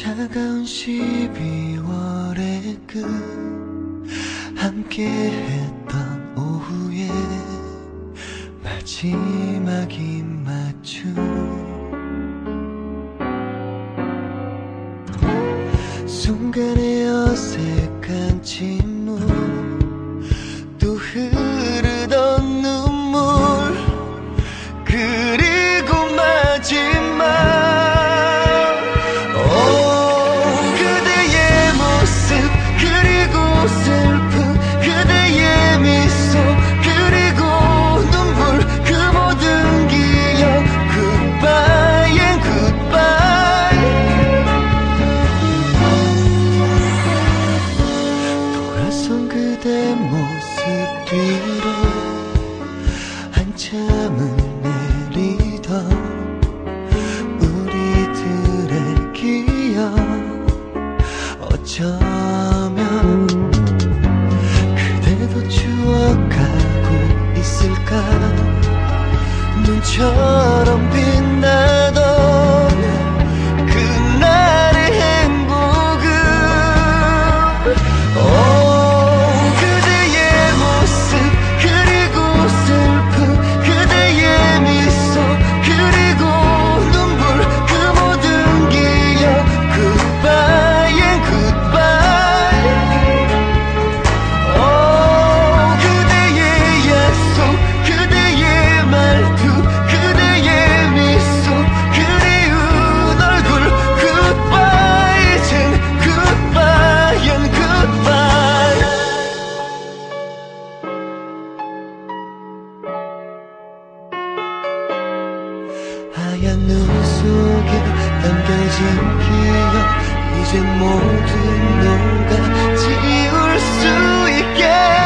차가운 12월의 끝 함께했던 오후에 마지막 입맞춤 순간의 어색한 침묵 또 흐르던 눈물 그리고 마지막 슬픈 그대의 미소 그리고 눈물 그 모든 기억 Goodbye and goodbye 돌아선 그대 모습 뒤로 한참은 내리던 우리들의 기억 어쩌면 그대도 추억하고 있을까 눈처럼 빛나던 그날의 행복은 그대의 모습 그리고 슬픈 그대의 미소 그리고 눈물 그 모든 기억 Goodbye and goodbye 그대의 약속 그대의 말투 그대의 미소 그리운 얼굴 Goodbye 이젠 Goodbye and goodbye 하얀 눈 속에 남겨진 기억 이젠 모두 녹아 지울 수 있게